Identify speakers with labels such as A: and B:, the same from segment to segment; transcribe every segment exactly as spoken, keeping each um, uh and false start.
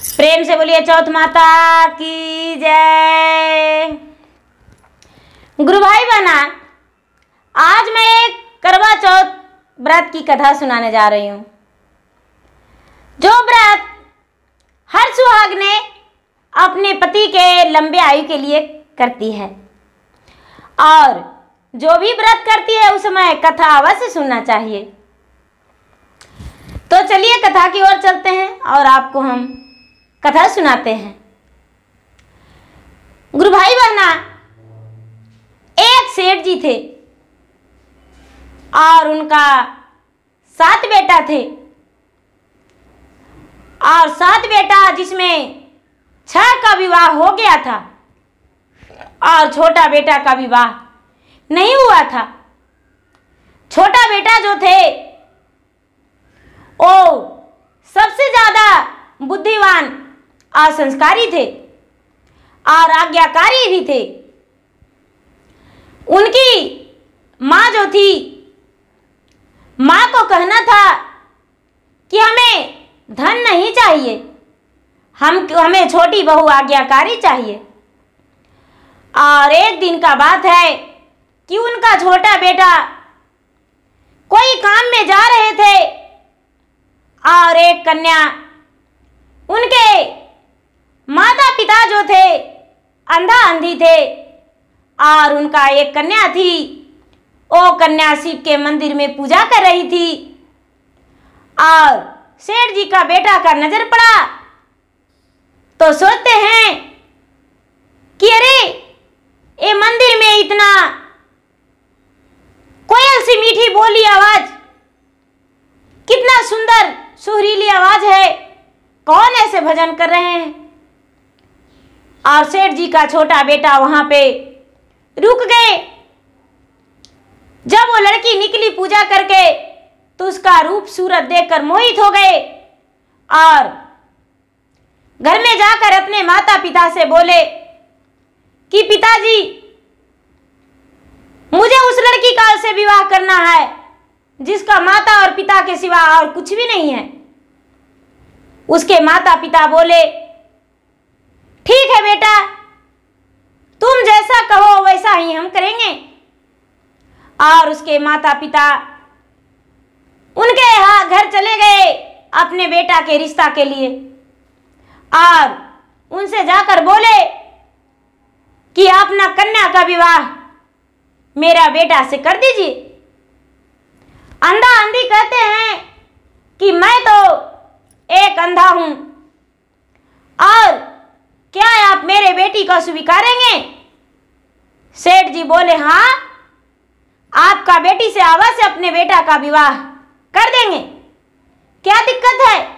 A: प्रेम से बोलिए चौथ माता की जय। गुरु भाई बहना, आज मैं एक करवा चौथ व्रत की कथा सुनाने जा रही हूँ। जो व्रत हर सुहागने अपने पति के लंबे आयु के लिए करती है और जो भी व्रत करती है उस समय कथा अवश्य सुनना चाहिए। तो चलिए कथा की ओर चलते हैं और आपको हम कथा सुनाते हैं। गुरु भाई बहना, एक सेठ जी थे और उनका सात बेटा थे और सात बेटा जिसमें छह का विवाह हो गया था और छोटा बेटा का विवाह नहीं हुआ था। छोटा बेटा जो थे वो सबसे ज्यादा बुद्धिमान और संस्कारी थे और आज्ञाकारी भी थे। उनकी माँ जो थी, माँ को कहना था कि हमें धन नहीं चाहिए, हम हमें छोटी बहू आज्ञाकारी चाहिए। और एक दिन का बात है कि उनका छोटा बेटा कोई काम में जा रहे थे और एक कन्या, उनके माता पिता जो थे अंधा अंधी थे और उनका एक कन्या थी, वो कन्या शिव के मंदिर में पूजा कर रही थी और सेठ जी का बेटा का नजर पड़ा तो सोचते हैं कि अरे ये मंदिर में इतना कोयल सी मीठी बोली आवाज, कितना सुंदर सुरीली आवाज है, कौन ऐसे भजन कर रहे हैं। और सेठ जी का छोटा बेटा वहां पे रुक गए। जब वो लड़की निकली पूजा करके तो उसका रूप सूरत देखकर मोहित हो गए और घर में जाकर अपने माता पिता से बोले कि पिताजी, मुझे उस लड़की का से विवाह करना है जिसका माता और पिता के सिवा और कुछ भी नहीं है। उसके माता पिता बोले, ठीक है बेटा, तुम जैसा कहो वैसा ही हम करेंगे। और उसके माता पिता उनके यहाँ घर चले गए अपने बेटा के रिश्ता के लिए और उनसे जाकर बोले कि अपना कन्या का विवाह मेरा बेटा से कर दीजिए। अंधा अंधी कहते हैं कि मैं तो एक अंधा हूं और क्या आप मेरे बेटी को स्वीकारेंगे? सेठ जी बोले, हाँ, आपका बेटी से अवश्य अपने बेटा का विवाह कर देंगे, क्या दिक्कत है?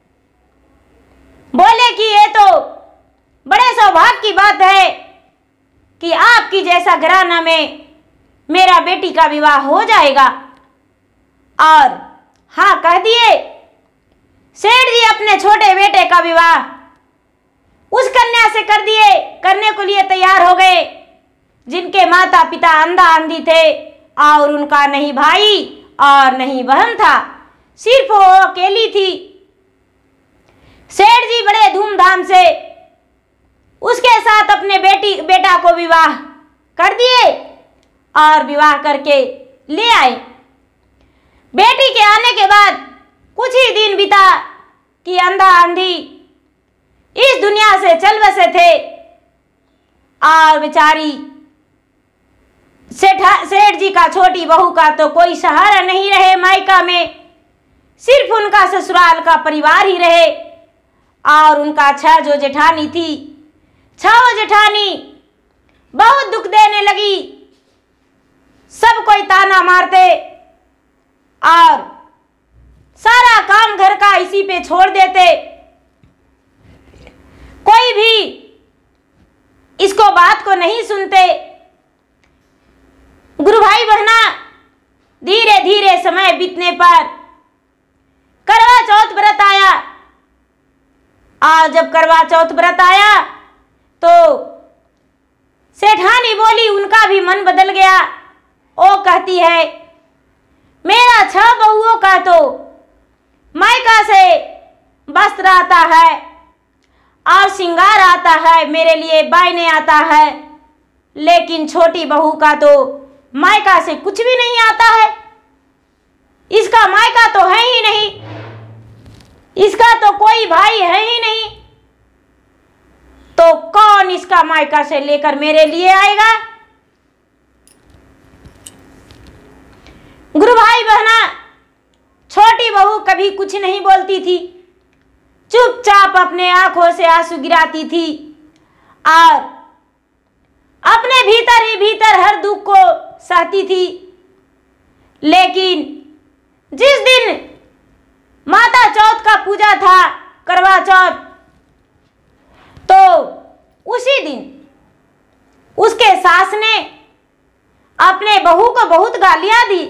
A: बोले कि ये तो बड़े सौभाग्य की बात है कि आपकी जैसा घराना में मेरा बेटी का विवाह हो जाएगा। और हाँ कह दिए। सेठ जी अपने छोटे बेटे का विवाह उस कन्या से कर दिए, करने को लिए तैयार हो गए जिनके माता पिता अंधा अंधी थे और उनका नहीं भाई और नहीं बहन था, सिर्फ वो अकेली थी। सेठ जी बड़े धूमधाम से उसके साथ अपने बेटी बेटा को विवाह कर दिए और विवाह करके ले आए। बेटी के आने के बाद कुछ ही दिन बीता कि अंधा अंधी इस दुनिया से चल बसे थे और बेचारी सेठ सेठ जी का छोटी बहू का तो कोई सहारा नहीं रहे मायका में, सिर्फ उनका ससुराल का परिवार ही रहे। और उनका छह जो जेठानी थी, छह जेठानी बहुत दुख देने लगी, सब कोई ताना मारते और सारा काम घर का इसी पे छोड़ देते। कोई भी इसको बात को नहीं सुनते। गुरु भाई बहना, धीरे धीरे समय बीतने पर करवा चौथ व्रत आया और जब करवा चौथ व्रत आया तो सेठानी बोली, उनका भी मन बदल गया। वो कहती है, मेरा छह बहुओं का तो मायका से वस्त्र आता है और श्रृंगार आता है, मेरे लिए बायने आता है, लेकिन छोटी बहू का तो मायका से कुछ भी नहीं आता है। इसका मायका तो है ही नहीं, इसका तो कोई भाई है ही नहीं, तो कौन इसका मायका से लेकर मेरे लिए आएगा। गुरु भाई बहना, छोटी बहू कभी कुछ नहीं बोलती थी, चुपचाप अपने आंखों से आंसू गिराती थी और अपने भीतर ही भीतर हर दुख को सहती थी। लेकिन जिस दिन माता चौथ का पूजा था, करवा चौथ, तो उसी दिन उसके सास ने अपने बहू को बहुत गालियां दी।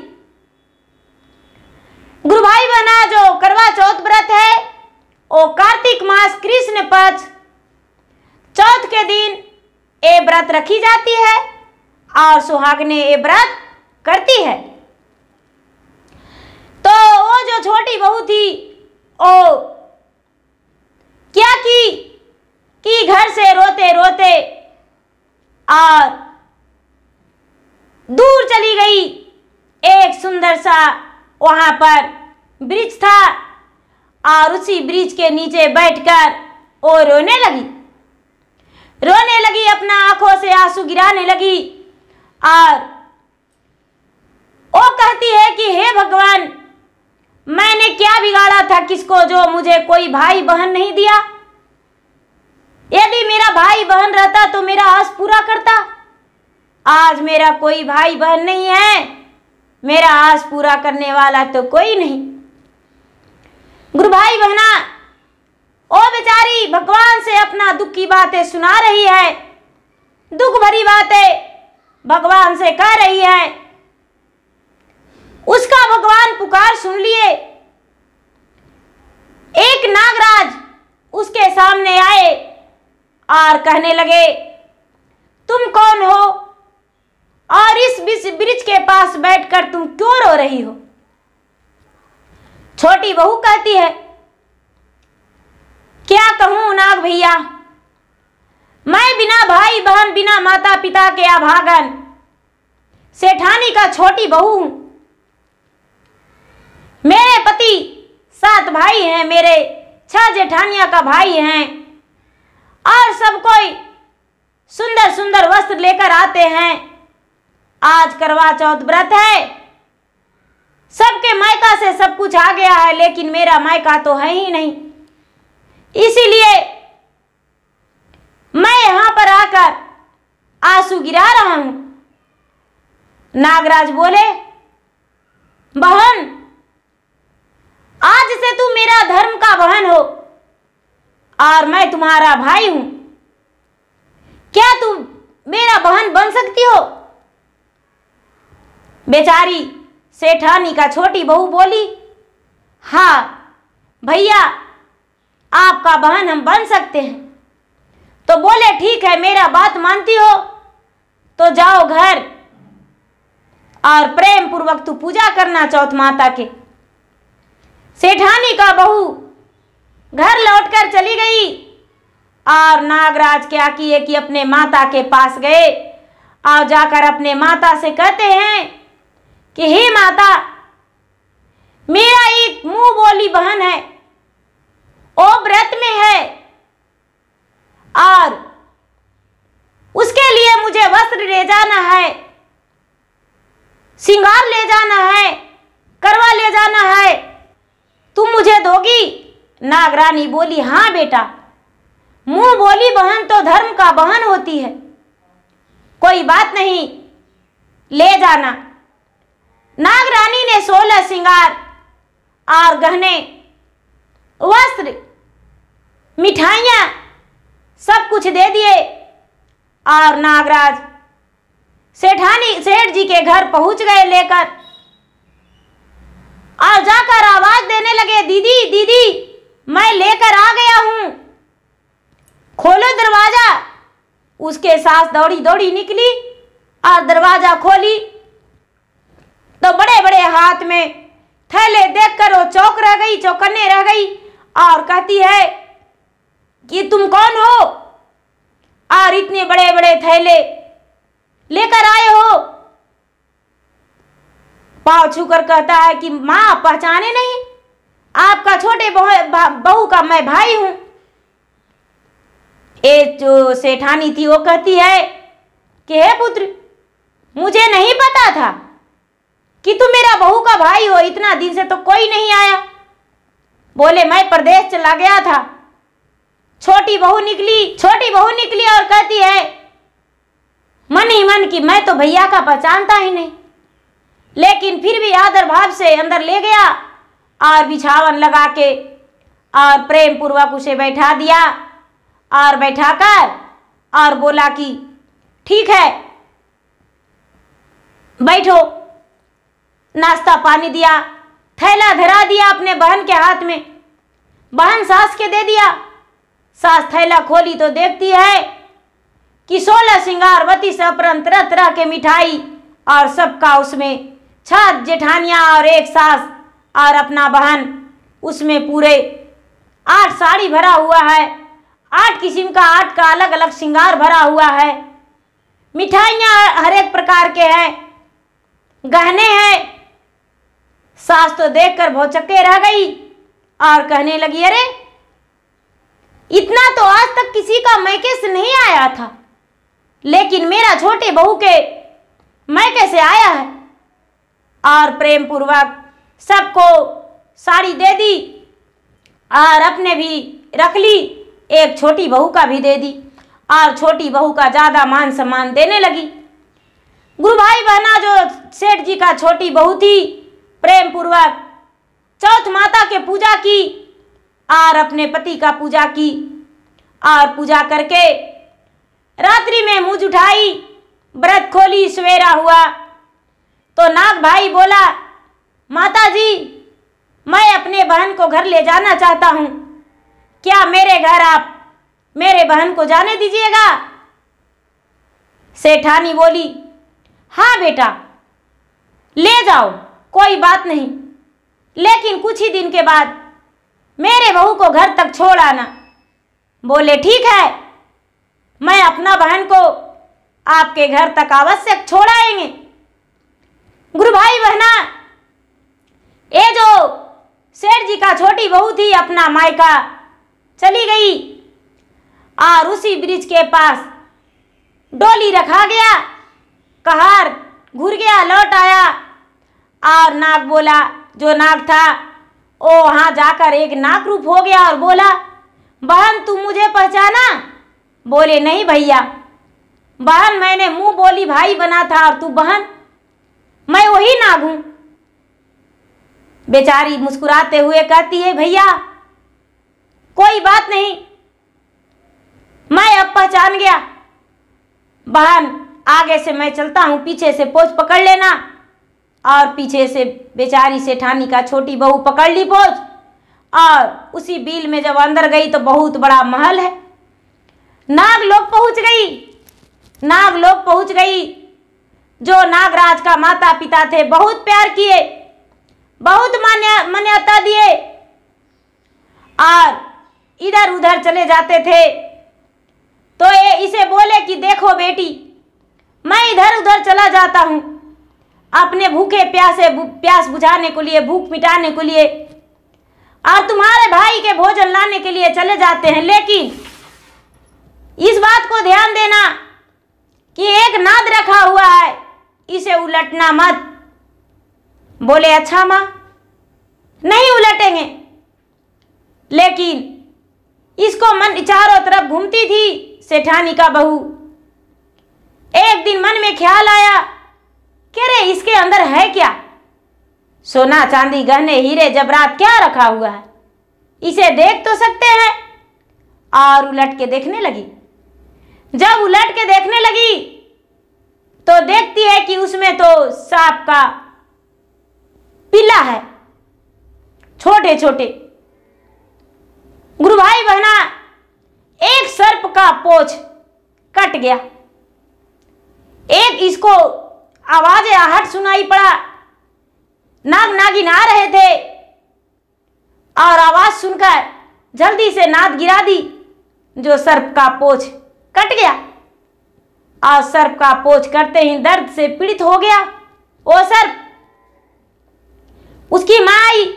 A: गुरु भाई बहना, जो करवा चौथ व्रत है वो कार्तिक मास कृष्ण पक्ष चौथ के दिन ये व्रत रखी जाती है और सुहागने ये व्रत करती है। तो वो जो छोटी बहू थी वो क्या की कि घर से रोते रोते और दूर चली गई। एक सुंदर सा वहां पर ब्रिज था और उसी ब्रिज के नीचे बैठकर वो रोने लगी रोने लगी अपना आंखों से आंसू गिराने लगी और वो कहती है कि हे भगवान, मैंने क्या बिगाड़ा था किसको जो मुझे कोई भाई बहन नहीं दिया। यदि मेरा भाई बहन रहता तो मेरा आस पूरा करता। आज मेरा कोई भाई बहन नहीं है, मेरा आस पूरा करने वाला तो कोई नहीं। गुरु भाई बहना, ओ बेचारी भगवान से अपना दुख की बातें सुना रही है, दुख भरी बातें भगवान से कह रही है। उसका भगवान पुकार सुन लिए। एक नागराज उसके सामने आए और कहने लगे, तुम कौन हो और इस ब्रिज के पास बैठकर तुम क्यों रो रही हो। छोटी बहू कहती है, क्या कहूं नाग भैया, मैं बिना भाई बहन, बिना माता पिता के अभागन सेठानी का छोटी बहू हूं। मेरे पति सात भाई हैं, मेरे छह जेठानिया का भाई हैं और सब कोई सुंदर सुंदर वस्त्र लेकर आते हैं। आज करवा चौथ व्रत है, सबके मायका से सब कुछ आ गया है, लेकिन मेरा मायका तो है ही नहीं। इसीलिए मैं यहां पर आकर आंसू गिरा रहा हूं। नागराज बोले, बहन, आज से तू मेरा धर्म का बहन हो और मैं तुम्हारा भाई हूं। क्या तू मेरा बहन बन सकती हो। बेचारी सेठानी का छोटी बहू बोली, हाँ भैया, आपका बहन हम बन सकते हैं। तो बोले, ठीक है, मेरा बात मानती हो तो जाओ घर और प्रेम पूर्वक तू पूजा करना चौथ माता के। सेठानी का बहू घर लौटकर चली गई और नागराज क्या किए कि अपने माता के पास गए और जाकर अपने माता से कहते हैं कि हे माता, मेरा एक मुंह बोली बहन है, वो व्रत में है और उसके लिए मुझे वस्त्र ले जाना है, श्रृंगार ले जाना है, करवा ले जाना है, तुम मुझे दोगी। नागरानी बोली, हाँ बेटा, मुंह बोली बहन तो धर्म का बहन होती है, कोई बात नहीं, ले जाना। नागरानी ने सोलह श्रृंगार और गहने, वस्त्र, मिठाइयां सब कुछ दे दिए और नागराज सेठानी सेठ जी के घर पहुंच गए लेकर और जाकर आवाज देने लगे, दीदी दीदी, मैं लेकर आ गया हूं, खोलो दरवाजा। उसके सास दौड़ी दौड़ी निकली और दरवाजा खोली तो बड़े बड़े हाथ में थैले देखकर वो चौक रह गई, चौकन्ने रह गई और कहती है, कि तुम कौन हो और इतने बड़े बड़े थैले लेकर आए हो। पाँव छूकर कहता है कि माँ आप पहचाने नहीं, आपका छोटे बहू का मैं भाई हूं। ये जो सेठानी थी वो कहती है कि हे पुत्र, मुझे नहीं पता था कि तुम मेरा बहू का भाई हो, इतना दिन से तो कोई नहीं आया। बोले मैं प्रदेश चला गया था। छोटी बहू निकली छोटी बहू निकली और कहती है मन ही मन की मैं तो भैया का पहचानता ही नहीं, लेकिन फिर भी आदर भाव से अंदर ले गया और बिछावन लगा के और प्रेम पूर्वक उसे बैठा दिया और बैठाकर और बोला कि ठीक है बैठो। नाश्ता पानी दिया, थैला धरा दिया अपने बहन के हाथ में। बहन सास के दे दिया। सास थैला खोली तो देखती है कि सोलह श्रृंगारवती सपरन तरह तरह के मिठाई और सबका उसमें छह जेठानियां और एक सास और अपना बहन, उसमें पूरे आठ साड़ी भरा हुआ है, आठ किस्म का आठ का अलग अलग श्रृंगार भरा हुआ है, मिठाइयां हर एक प्रकार के हैं, गहने हैं। सास तो देखकर भौचक्के रह गई और कहने लगी अरे इतना तो आज तक किसी का मैके से नहीं आया था, लेकिन मेरा छोटे बहू के मैके से आया है। और प्रेम पूर्वक सबको साड़ी दे दी और अपने भी रख ली, एक छोटी बहू का भी दे दी और छोटी बहू का ज़्यादा मान सम्मान देने लगी। गुरु भाई बहना जो सेठ जी का छोटी बहू थी, प्रेम पूर्वक चौथ माता के पूजा की और अपने पति का पूजा की और पूजा करके रात्रि में मुँह उठाई, व्रत खोली, सवेरा हुआ तो नाग भाई बोला माता जी मैं अपने बहन को घर ले जाना चाहता हूँ, क्या मेरे घर आप मेरे बहन को जाने दीजिएगा। सेठानी बोली हाँ बेटा ले जाओ, कोई बात नहीं, लेकिन कुछ ही दिन के बाद मेरे बहू को घर तक छोड़ आना। बोले ठीक है, मैं अपना बहन को आपके घर तक आवश्यक छोड़ आएंगे। गुरु भाई बहना ये जो सेठ जी का छोटी बहू थी अपना मायका चली गई और उसी ब्रिज के पास डोली रखा गया, कहार घूर गया, लौट आया और नाग बोला, जो नाग था वो वहाँ जाकर एक नाग रूप हो गया और बोला बहन तुम मुझे पहचाना। बोले नहीं भैया, बहन मैंने मुंह बोली भाई बना था और तू बहन, मैं वही नाग हूं। बेचारी मुस्कुराते हुए कहती है भैया कोई बात नहीं, मैं अब पहचान गया। बहन आगे से मैं चलता हूं, पीछे से पोंछ पकड़ लेना। और पीछे से बेचारी सेठानी का छोटी बहू पकड़ ली पोंछ और उसी बिल में जब अंदर गई तो बहुत बड़ा महल है। नाग लोग पहुंच गई नाग लोग पहुंच गई जो नागराज का माता पिता थे, बहुत प्यार किए, बहुत मान्य मान्यता दिए और इधर उधर चले जाते थे। तो ये इसे बोले कि देखो बेटी मैं इधर उधर चला जाता हूँ अपने भूखे प्यासे प्यास बुझाने के लिए, भूख मिटाने के लिए, और तुम्हारे भाई के भोजन लाने के लिए चले जाते हैं, लेकिन इस बात को ध्यान देना कि एक नाद रखा हुआ है, इसे उलटना मत। बोले अच्छा माँ नहीं उलटेंगे, लेकिन इसको मन चारों तरफ घूमती थी सेठानी का बहू। एक दिन मन में ख्याल आया कि रे इसके अंदर है क्या, सोना चांदी गहने हीरे जबरात क्या रखा हुआ है, इसे देख तो सकते हैं। और उलट के देखने लगी। जब उलट के देखने लगी तो देखती है कि उसमें तो सांप का पिल्ला है, छोटे छोटे। गुरु भाई बहना एक सर्प का पोंछ कट गया, एक इसको आवाज आहट सुनाई पड़ा। नाग नागिन आ रहे थे और आवाज सुनकर जल्दी से नाद गिरा दी जो सर्प का पोंछ कट गया और सर्प का पोंछ कटते ही दर्द से पीड़ित हो गया वो सर्प। उसकी माँ आई,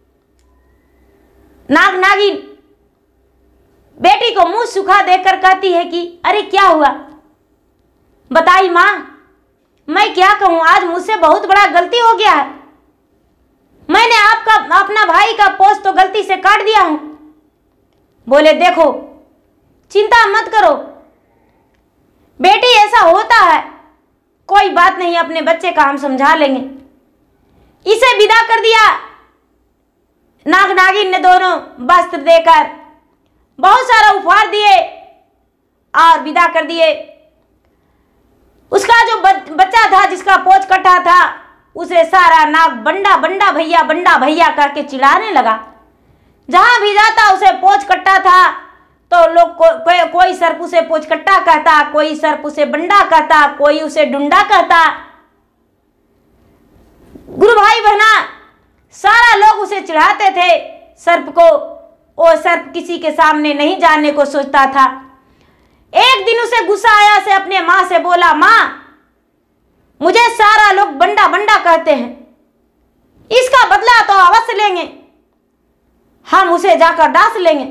A: नाग नागिन बेटी को मुंह सूखा देकर कहती है कि अरे क्या हुआ, बताई माँ, मैं क्या कहूं, आज मुझसे बहुत बड़ा गलती हो गया है। मैंने आपका अपना भाई का पोंछ तो गलती से काट दिया हूं। बोले देखो चिंता मत करो बेटी, ऐसा होता है, कोई बात नहीं, अपने बच्चे का हम समझा लेंगे। इसे विदा कर दिया। नाग नागिन ने दोनों वस्त्र देकर बहुत सारा उपहार दिए और विदा कर दिए। उसका जो बच्चा था जिसका पोंछ कटा था उसे सारा नाग बंडा बंडा भैया बंडा भैया करके चिढ़ाने लगा। जहां भी जाता उसे पोंछ कट्टा था तो लोग को, को, कोई सर्प उसे पोंछ कट्टा कहता, कोई सर्प उसे बंडा कहता, कोई उसे डुंडा कहता। गुरु भाई बहना सारा लोग उसे चिढ़ाते थे सर्प को। वो सर्प किसी के सामने नहीं जाने को सोचता था। एक दिन उसे गुस्सा आया, से अपने माँ से बोला, माँ मुझे सारा लोग बंडा बंडा कहते हैं, इसका बदला तो अवश्य लेंगे, हम उसे जाकर डांस लेंगे।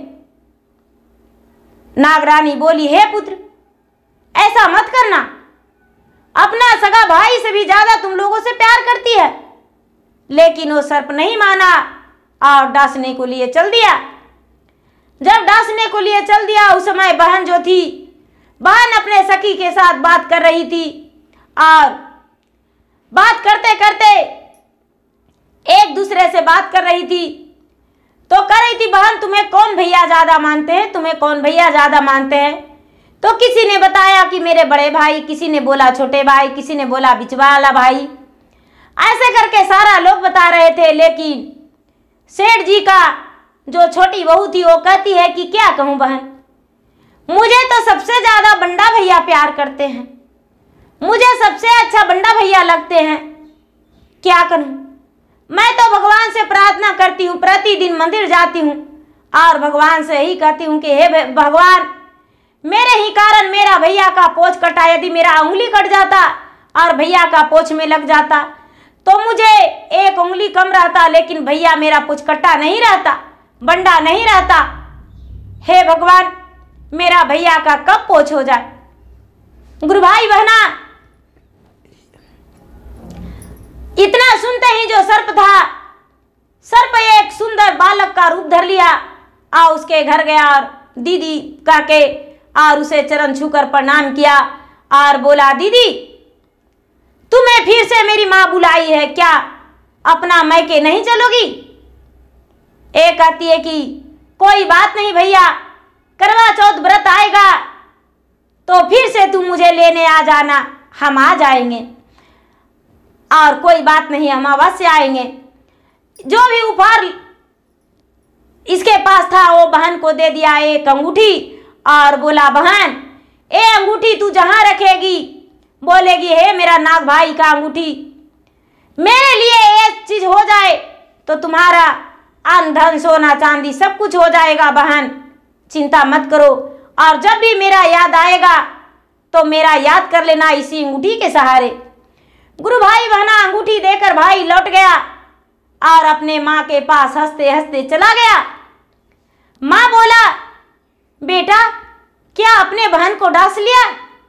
A: नागरानी बोली, हे पुत्र ऐसा मत करना, अपना सगा भाई से भी ज्यादा तुम लोगों से प्यार करती है। लेकिन वो सर्प नहीं माना और डांसने को लिए चल दिया। जब डांसने को लिए चल दिया उस समय बहन जो थी, बहन अपने सखी के साथ बात कर रही थी और बात करते करते एक दूसरे से बात कर रही थी तो कह रही थी, बहन तुम्हें कौन भैया ज्यादा मानते हैं, तुम्हें कौन भैया ज्यादा मानते हैं। तो किसी ने बताया कि मेरे बड़े भाई, किसी ने बोला छोटे भाई, किसी ने बोला बिचवा वाला भाई, ऐसे करके सारा लोग बता रहे थे। लेकिन सेठ जी का जो छोटी बहू थी वो कहती है कि क्या कहूं बहन, मुझे तो सबसे ज्यादा बंडा भैया प्यार करते हैं, मुझे सबसे अच्छा बंडा भैया लगते हैं, क्या करूं। मैं तो भगवान से प्रार्थना करती हूँ, प्रतिदिन मंदिर जाती हूँ और भगवान से ही कहती हूँ कि हे भगवान, मेरे ही कारण मेरा भैया का पोंछ कटा, यदि मेरा उंगली कट जाता और भैया का पोंछ में लग जाता तो मुझे एक उंगली कम रहता, लेकिन भैया मेरा पोंछ कटा नहीं रहता, बंडा नहीं रहता। हे भगवान, मेरा भैया का कब पोंछ हो जाए। गुरु भाई बहना इतना सुनते ही जो सर्प था, सर्प एक सुंदर बालक का रूप धर लिया और उसके घर गया और दीदी काके और उसे चरण छूकर प्रणाम किया और बोला, दीदी तुम्हें फिर से मेरी माँ बुलाई है क्या, अपना मैके नहीं चलोगी। एक कहती है कि कोई बात नहीं भैया, करवा चौथ व्रत आएगा तो फिर से तुम मुझे लेने आ जाना, हम आ जाएंगे और कोई बात नहीं, हम अवश्य आएंगे। जो भी उपहार इसके पास था वो बहन को दे दिया, एक अंगूठी, और बोला, बहन ए अंगूठी तू जहां रखेगी, बोलेगी हे मेरा नाग भाई का अंगूठी, मेरे लिए एक चीज हो जाए तो तुम्हारा अन्न धन सोना चांदी सब कुछ हो जाएगा बहन, चिंता मत करो। और जब भी मेरा याद आएगा तो मेरा याद कर लेना इसी अंगूठी के सहारे। गुरु भाई बहना अंगूठी देकर भाई लौट गया और अपने माँ के पास हंसते हंसते चला गया। माँ बोला, बेटा क्या अपने बहन को डांस लिया।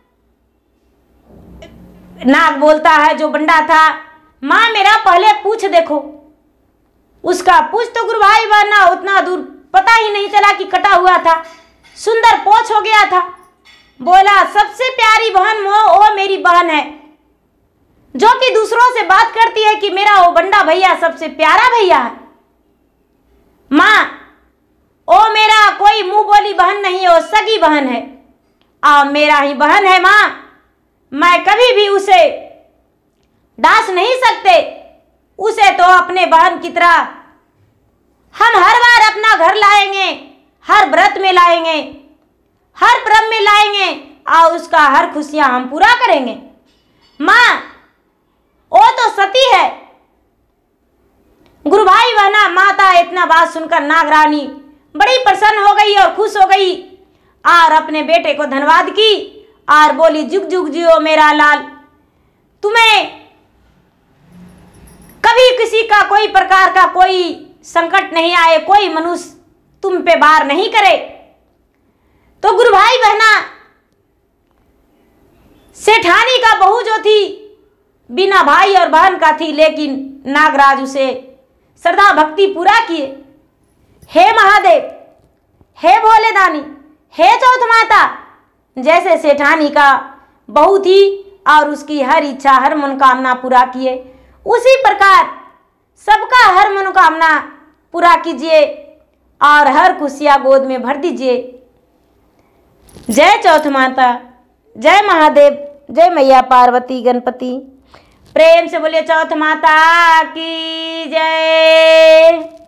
A: नाग बोलता है जो बंडा था, माँ मेरा पहले पूछ देखो। उसका पूछ तो गुरु भाई बहना उतना दूर पता ही नहीं चला कि कटा हुआ था, सुंदर पोंछ हो गया था। बोला, सबसे प्यारी बहन वो मेरी बहन है जो कि दूसरों से बात करती है कि मेरा वो बंडा भैया सबसे प्यारा भैया है। माँ ओ मेरा कोई मुंह बोली बहन नहीं है, वो सगी बहन है और मेरा ही बहन है। माँ मैं कभी भी उसे डांस नहीं सकते, उसे तो अपने बहन की तरह हम हर बार अपना घर लाएंगे, हर व्रत में लाएंगे, हर पर्व में लाएंगे और उसका हर खुशियां हम पूरा करेंगे। माँ वो तो सती है। गुरु भाई बहना माता इतना बात सुनकर नागरानी बड़ी प्रसन्न हो गई और खुश हो गई और अपने बेटे को धन्यवाद की और बोली, जुग जुग जियो मेरा लाल, तुम्हें कभी किसी का कोई प्रकार का कोई संकट नहीं आए, कोई मनुष्य तुम पे वार नहीं करे। तो गुरु भाई बहना, सेठानी का बहू जो थी बिना भाई और बहन का थी, लेकिन नागराज उसे श्रद्धा भक्ति पूरा किए। हे महादेव, हे भोले दानी, हे चौथ माता, जैसे सेठानी का बहू थी और उसकी हर इच्छा हर मनोकामना पूरा किए, उसी प्रकार सबका हर मनोकामना पूरा कीजिए और हर खुशियाँ गोद में भर दीजिए। जय चौथ माता, जय महादेव, जय मैया पार्वती गणपति। प्रेम से बोलिए चौथ माता की जय।